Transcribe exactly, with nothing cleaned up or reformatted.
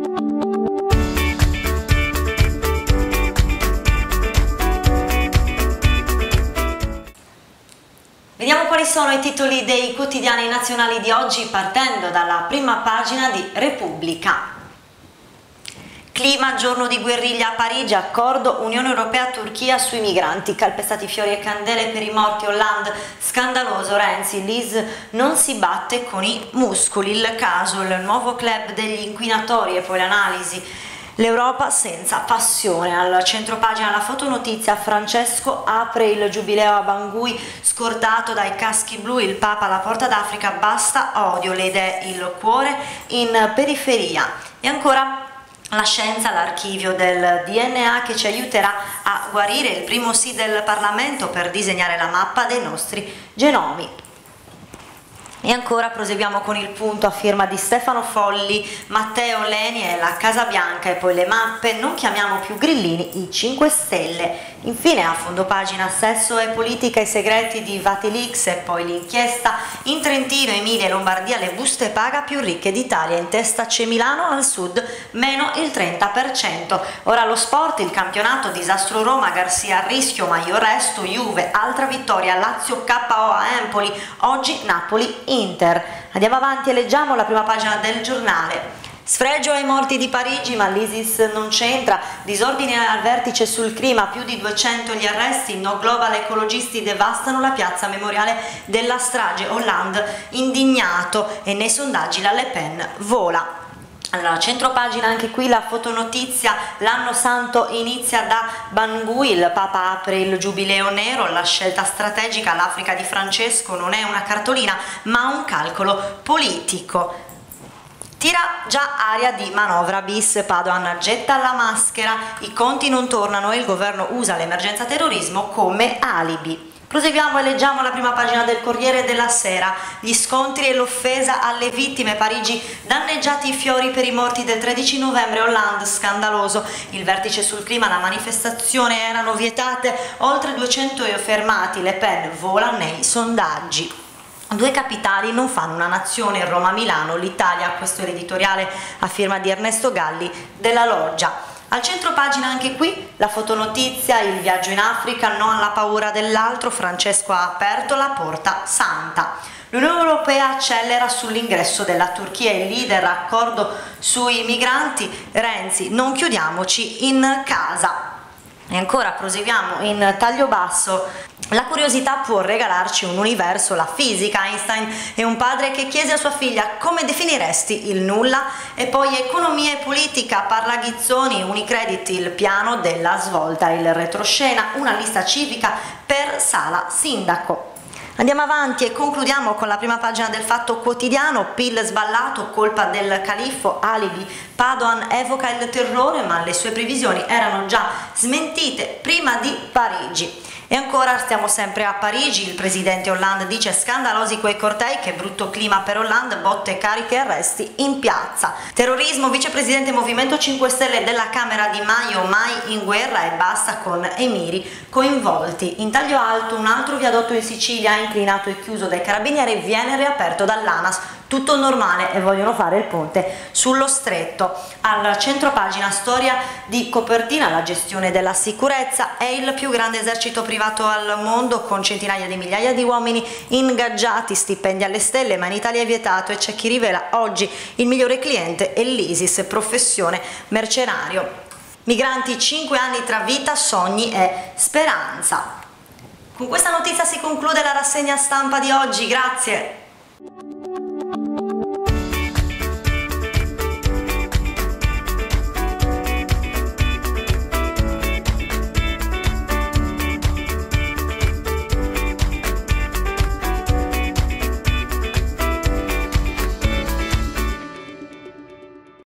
Vediamo quali sono i titoli dei quotidiani nazionali di oggi, partendo dalla prima pagina di Repubblica. Clima, giorno di guerriglia a Parigi, accordo Unione Europea-Turchia sui migranti, calpestati fiori e candele per i morti, Hollande, scandaloso, Renzi, Lis non si batte con i muscoli, il caso, il nuovo club degli inquinatori e poi l'analisi. L'Europa senza passione. Al centropagina la fotonotizia, Francesco apre il giubileo a Bangui, scordato dai caschi blu, il Papa alla porta d'Africa, basta odio, le idee, il cuore in periferia. E ancora la scienza, l'archivio del D N A che ci aiuterà a guarire, il primo sì del Parlamento per disegnare la mappa dei nostri genomi. E ancora proseguiamo con il punto a firma di Stefano Folli, Matteo Leni e la Casa Bianca e poi le mappe, non chiamiamo più grillini i cinque Stelle. Infine a fondo pagina sesso e politica, i segreti di Vatilix e poi l'inchiesta, in Trentino, Emilia e Lombardia le buste paga più ricche d'Italia, in testa c'è Milano, al sud meno il trenta per cento. Ora lo sport, il campionato, disastro Roma, Garcia a rischio ma io resto, Juve, altra vittoria, Lazio K O a Empoli, oggi Napoli Inter. Andiamo avanti e leggiamo la prima pagina del giornale. Sfregio ai morti di Parigi, ma l'ISIS non c'entra, disordine al vertice sul clima, più di duecento gli arresti, no global, ecologisti devastano la piazza memoriale della strage, Hollande indignato e nei sondaggi la Le Pen vola. Allora, centropagina anche qui la fotonotizia, l'anno santo inizia da Bangui, il Papa apre il giubileo nero, la scelta strategica, l'Africa di Francesco non è una cartolina ma un calcolo politico. Tira già aria di manovra bis, Padoan getta la maschera, i conti non tornano e il governo usa l'emergenza terrorismo come alibi. Proseguiamo e leggiamo la prima pagina del Corriere della Sera, gli scontri e l'offesa alle vittime, Parigi, danneggiati i fiori per i morti del tredici novembre, Hollande, scandaloso, il vertice sul clima, la manifestazione erano vietate, oltre duecento fermati, Le Pen vola nei sondaggi. Due capitali non fanno una nazione, Roma-Milano, l'Italia, questo è l'editoriale a firma di Ernesto Galli della Loggia. Al centro pagina anche qui la fotonotizia, il viaggio in Africa, no alla paura dell'altro, Francesco ha aperto la porta santa. L'Unione Europea accelera sull'ingresso della Turchia, il leader accordo sui migranti, Renzi, non chiudiamoci in casa. E ancora proseguiamo in taglio basso, la curiosità può regalarci un universo, la fisica, Einstein è un padre che chiese a sua figlia come definiresti il nulla, e poi economia e politica, parla Ghizzoni, Unicredit, il piano della svolta, il retroscena, una lista civica per Sala Sindaco. Andiamo avanti e concludiamo con la prima pagina del Fatto Quotidiano, P I L sballato, colpa del califfo, alibi, Padoan evoca il terrore ma le sue previsioni erano già smentite prima di Parigi. E ancora stiamo sempre a Parigi, il presidente Hollande dice scandalosi quei cortei, che brutto clima per Hollande, botte, cariche e arresti in piazza. Terrorismo, vicepresidente Movimento cinque Stelle della Camera Di Maio, mai in guerra e basta con emiri coinvolti. In taglio alto un altro viadotto in Sicilia inclinato e chiuso dai carabinieri viene riaperto dall'ANAS. Tutto normale e vogliono fare il ponte sullo stretto. Al centropagina storia di copertina, la gestione della sicurezza, è il più grande esercito privato al mondo con centinaia di migliaia di uomini ingaggiati, stipendi alle stelle, ma in Italia è vietato e c'è chi rivela oggi il migliore cliente è l'ISIS, professione mercenario. Migranti, cinque anni tra vita, sogni e speranza. Con questa notizia si conclude la rassegna stampa di oggi, grazie.